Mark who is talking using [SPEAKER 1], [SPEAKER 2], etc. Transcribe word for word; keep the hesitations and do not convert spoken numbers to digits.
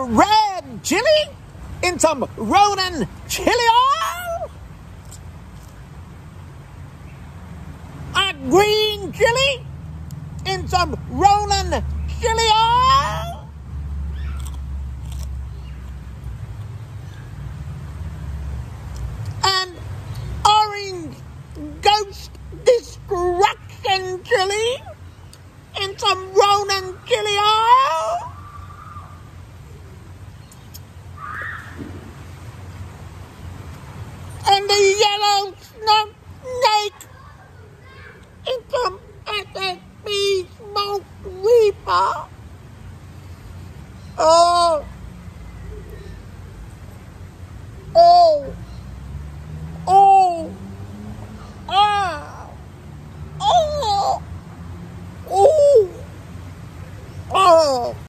[SPEAKER 1] red chili in some RONIN chili oil. A green chili in some RONIN chili oil. And orange ghost destruction chili in some RONIN chili oil. And the yellow snake in some S S B smoked reaper. Oh,